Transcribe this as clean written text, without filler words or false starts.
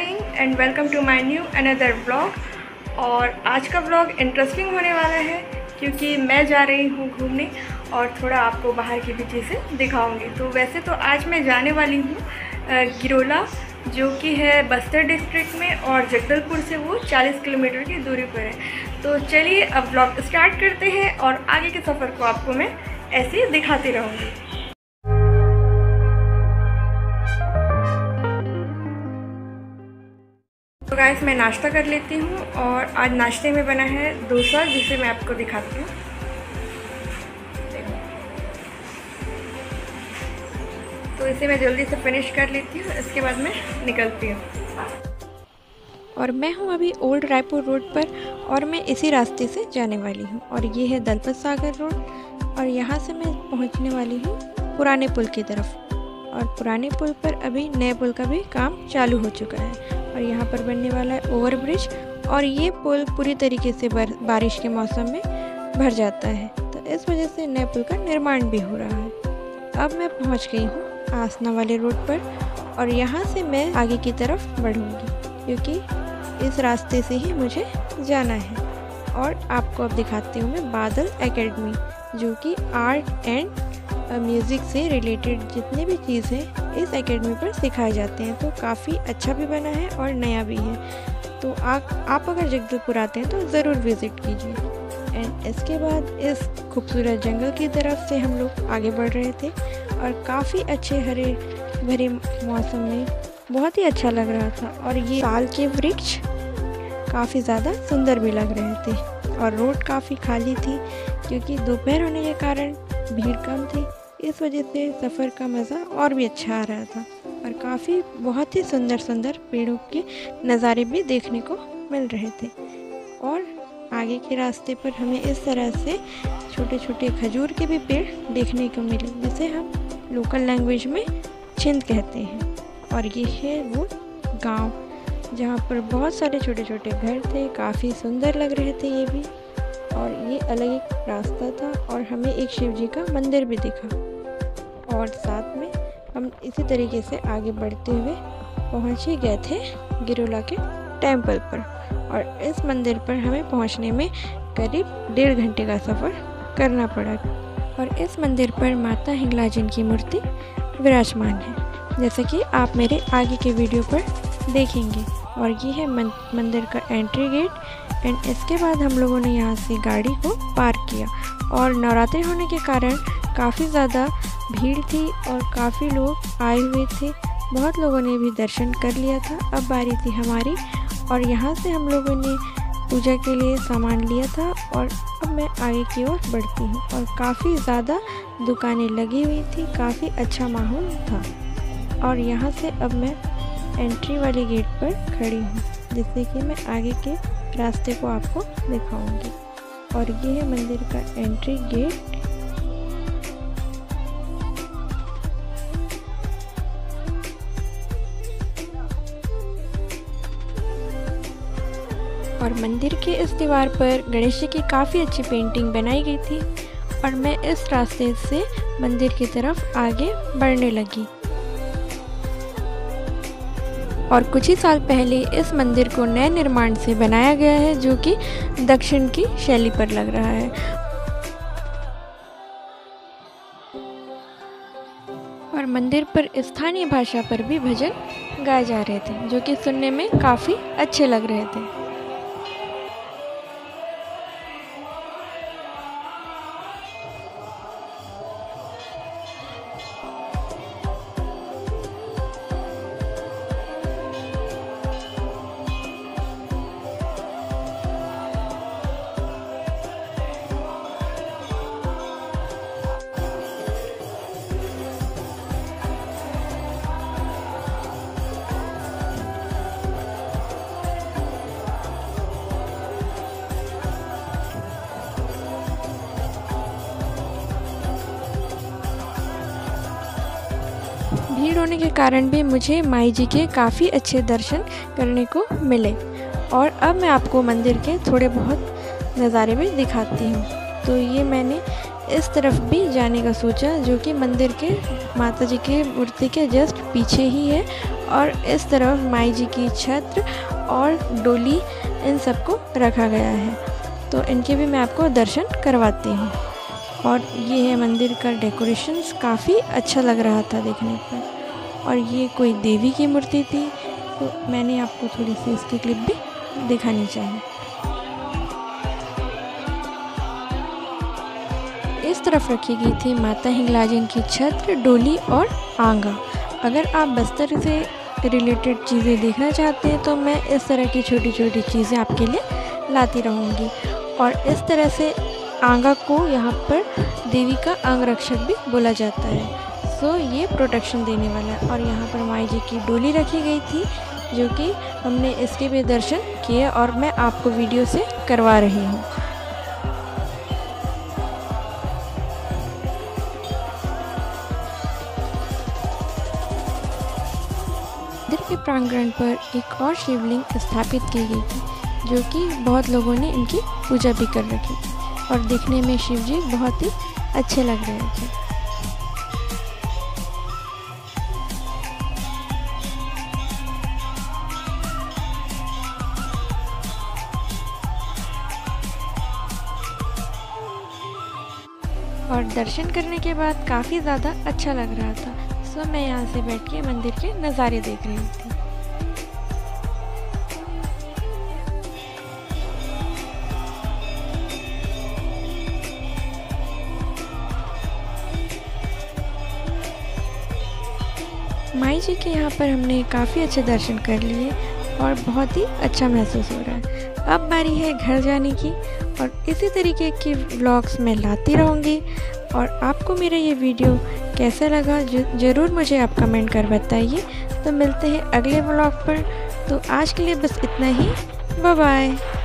Morning and welcome to my new another vlog. और आज का व्लॉग इंटरेस्टिंग होने वाला है क्योंकि मैं जा रही हूँ घूमने और थोड़ा आपको बाहर की भी चीज़ें दिखाऊंगी। तो वैसे तो आज मैं जाने वाली हूँ गिरोला, जो कि है बस्तर डिस्ट्रिक्ट में, और जगदलपुर से वो 40 किलोमीटर की दूरी पर है। तो चलिए अब व्लॉग स्टार्ट करते हैं और आगे के सफ़र को आपको मैं ऐसे ही दिखाती रहूँगी। तो गाइस मैं नाश्ता कर लेती हूँ और आज नाश्ते में बना है डोसा, जिसे मैं आपको दिखाती हूँ। तो इसे मैं जल्दी से फिनिश कर लेती हूँ, इसके बाद मैं निकलती हूँ। और मैं हूँ अभी ओल्ड रायपुर रोड पर और मैं इसी रास्ते से जाने वाली हूँ। और ये है दलपत सागर रोड और यहाँ से मैं पहुँचने वाली हूँ पुराने पुल की तरफ। और पुराने पुल पर अभी नए पुल का भी काम चालू हो चुका है और यहाँ पर बनने वाला है ओवरब्रिज। और ये पुल पूरी तरीके से बारिश के मौसम में भर जाता है, तो इस वजह से नए पुल का निर्माण भी हो रहा है। अब मैं पहुँच गई हूँ आसना वाले रोड पर और यहाँ से मैं आगे की तरफ बढ़ूँगी क्योंकि इस रास्ते से ही मुझे जाना है। और आपको अब दिखाती हूँ मैं बादल एकेडमी, जो कि आर्ट एंड म्यूज़िक से रिलेटेड जितने भी चीज़ हैं इस एकेडमी पर सिखाए जाते हैं। तो काफ़ी अच्छा भी बना है और नया भी है। तो आप अगर जगदलपुर आते हैं तो ज़रूर विज़िट कीजिए। एंड इसके बाद इस खूबसूरत जंगल की तरफ से हम लोग आगे बढ़ रहे थे और काफ़ी अच्छे हरे भरे मौसम में बहुत ही अच्छा लग रहा था। और ये साल के वृक्ष काफ़ी ज़्यादा सुंदर भी लग रहे थे और रोड काफ़ी खाली थी क्योंकि दोपहर होने के कारण भीड़ कम थी। इस वजह से सफ़र का मज़ा और भी अच्छा आ रहा था और काफ़ी बहुत ही सुंदर सुंदर पेड़ों के नज़ारे भी देखने को मिल रहे थे। और आगे के रास्ते पर हमें इस तरह से छोटे छोटे खजूर के भी पेड़ देखने को मिले, जिसे हम लोकल लैंग्वेज में छिंद कहते हैं। और ये है वो गांव जहाँ पर बहुत सारे छोटे छोटे घर थे, काफ़ी सुंदर लग रहे थे ये भी। और ये अलग एक रास्ता था और हमें एक शिव जी का मंदिर भी दिखा। और साथ में हम इसी तरीके से आगे बढ़ते हुए पहुँच ही गए थे गिरोला के टेम्पल पर। और इस मंदिर पर हमें पहुँचने में करीब 1.5 घंटे का सफ़र करना पड़ा। और इस मंदिर पर माता हिंगलाजन की मूर्ति विराजमान है, जैसे कि आप मेरे आगे के वीडियो पर देखेंगे। और ये है मंदिर का एंट्री गेट। एंड इसके बाद हम लोगों ने यहाँ से गाड़ी को पार्क किया। और नवरात्रि होने के कारण काफ़ी ज़्यादा भीड़ थी और काफ़ी लोग आए हुए थे। बहुत लोगों ने भी दर्शन कर लिया था। अब बारी थी हमारी और यहाँ से हम लोगों ने पूजा के लिए सामान लिया था। और अब मैं आगे की ओर बढ़ती हूँ और काफ़ी ज़्यादा दुकानें लगी हुई थी, काफ़ी अच्छा माहौल था। और यहाँ से अब मैं एंट्री वाले गेट पर खड़ी हूँ, जिससे कि मैं आगे के रास्ते को आपको दिखाऊंगी। और ये है मंदिर का एंट्री गेट। और मंदिर के इस दीवार पर गणेश जी की काफ़ी अच्छी पेंटिंग बनाई गई थी। और मैं इस रास्ते से मंदिर की तरफ आगे बढ़ने लगी। और कुछ ही साल पहले इस मंदिर को नए निर्माण से बनाया गया है, जो कि दक्षिण की शैली पर लग रहा है। और मंदिर पर स्थानीय भाषा पर भी भजन गाए जा रहे थे, जो कि सुनने में काफ़ी अच्छे लग रहे थे। भीड़ होने के कारण भी मुझे माई जी के काफ़ी अच्छे दर्शन करने को मिले। और अब मैं आपको मंदिर के थोड़े बहुत नज़ारे भी दिखाती हूँ। तो ये मैंने इस तरफ भी जाने का सोचा, जो कि मंदिर के माता जी के मूर्ति के जस्ट पीछे ही है। और इस तरफ माई जी की छत्र और डोली इन सबको रखा गया है, तो इनके भी मैं आपको दर्शन करवाती हूँ। और ये है मंदिर का डेकोरेशंस, काफ़ी अच्छा लग रहा था देखने पर। और ये कोई देवी की मूर्ति थी, तो मैंने आपको थोड़ी सी इसकी क्लिप भी दिखानी चाहिए। इस तरफ रखी गई थी माता हिंगलाजन की छत्र, डोली और आंगा। अगर आप बस्तर से रिलेटेड चीज़ें देखना चाहते हैं तो मैं इस तरह की छोटी छोटी चीज़ें आपके लिए लाती रहूँगी। और इस तरह से आंगा को यहाँ पर देवी का अंग रक्षक भी बोला जाता है, सो ये प्रोटेक्शन देने वाला है। और यहाँ पर माई जी की डोली रखी गई थी, जो कि हमने इसके भी दर्शन किए और मैं आपको वीडियो से करवा रही हूँ। मंदिर के प्रांगण पर एक और शिवलिंग स्थापित की गई थी, जो कि बहुत लोगों ने इनकी पूजा भी कर रखी और देखने में शिव जी बहुत ही अच्छे लग रहे थे। और दर्शन करने के बाद काफ़ी ज़्यादा अच्छा लग रहा था, सो मैं यहाँ से बैठ के मंदिर के नज़ारे देख रही थी। माई जी के यहाँ पर हमने काफ़ी अच्छे दर्शन कर लिए और बहुत ही अच्छा महसूस हो रहा है। अब बारी है घर जाने की, और इसी तरीके की व्लॉग्स मैं लाती रहूँगी। और आपको मेरा ये वीडियो कैसा लगा ज़रूर मुझे आप कमेंट कर बताइए। तो मिलते हैं अगले व्लॉग पर, तो आज के लिए बस इतना ही। Bye bye.